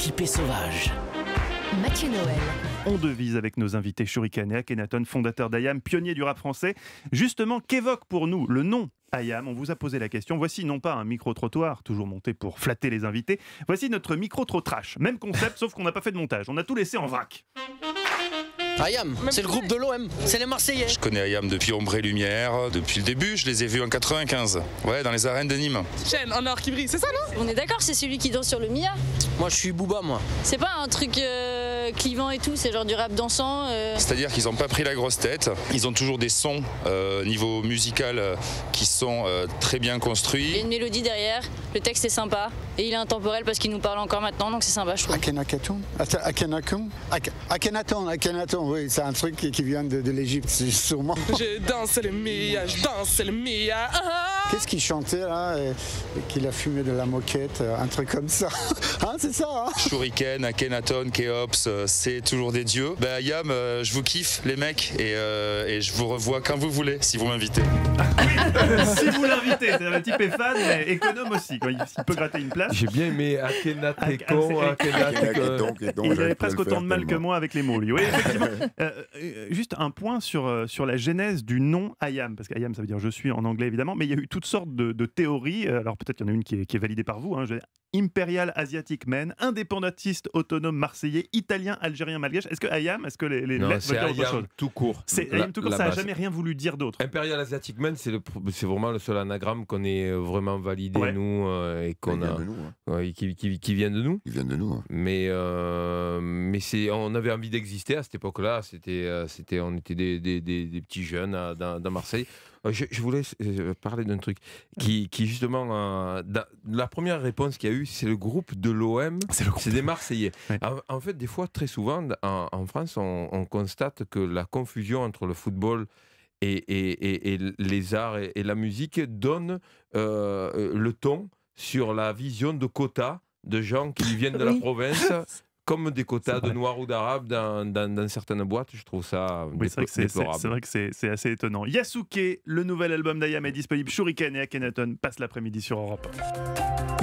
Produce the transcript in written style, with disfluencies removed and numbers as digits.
typé sauvage. Mathieu Noël. On devise avec nos invités Shuriken et Akhenaton, fondateurs d'IAM, pionniers du rap français. Justement, qu'évoque pour nous le nom IAM? On vous a posé la question. Voici non pas un micro-trottoir, toujours monté pour flatter les invités. Voici notre micro-trop-trash. Même concept, sauf qu'on n'a pas fait de montage. On a tout laissé en vrac. IAM, c'est le groupe de l'OM, c'est les Marseillais. Je connais IAM depuis Ombre et Lumière, depuis le début, je les ai vus en 95, ouais, dans les arènes de Nîmes. Chaîne en or qui brille, c'est ça non? On est d'accord, c'est celui qui danse sur le Mia. Moi je suis Booba moi. C'est pas un truc clivant et tout, c'est genre du rap dansant. C'est-à-dire qu'ils n'ont pas pris la grosse tête, ils ont toujours des sons niveau musical qui sont très bien construits. Il y a une mélodie derrière, le texte est sympa et il est intemporel parce qu'il nous parle encore maintenant, donc c'est sympa je trouve. Akhenaton, oui, c'est un truc qui vient de l'Égypte, sûrement. Je danse le Mia, je danse le Mia. Qu'est-ce qu'il chantait là qu'il a fumé de la moquette, un truc comme ça. Hein, c'est ça hein? Shuriken, Akhenaton, Keops, c'est toujours des dieux. Ben IAM, je vous kiffe les mecs et je vous revois quand vous voulez, si vous m'invitez. Si vous l'invitez, le type est fan, mais économe aussi, quand il peut gratter une place. J'ai bien aimé Akhenaton. Il avait presque autant de mal que moi avec les mots, lui. Oui, effectivement. Juste un point sur la genèse du nom IAM, parce qu'IAM ça veut dire je suis en anglais évidemment, mais il y a eu toutes sortes de théories. Alors peut-être il y en a une qui est validée par vous. Imperial Asiatic Men, indépendantiste autonome marseillais, italien, algérien, malgache. Est-ce que IAM, est-ce que les lettres veulent dire autre chose? Tout court. C'est IAM tout court, ça n'a jamais rien voulu dire d'autre. Imperial Asiatic Men, c'est vraiment le seul anagramme qu'on ait vraiment validé, ouais. Nous, et qu'on a. Qui vient de nous. Il vient de nous. Hein. Mais on avait envie d'exister à cette époque-là. On était des petits jeunes dans Marseille. Je voulais parler d'un truc qui justement, la première réponse qu'il y a eu, c'est le groupe de l'OM, c'est des Marseillais. Ouais. En fait, des fois, très souvent, en France, on constate que la confusion entre le football et les arts et la musique donne le ton sur la vision de quotas de gens qui viennent de la province. Comme des quotas de noirs ou d'arabes dans certaines boîtes, je trouve ça déplorable. C'est vrai que c'est assez étonnant. Yasuke, le nouvel album d'IAM est disponible. Shuriken et Akhenaton passent l'après-midi sur Europe 1.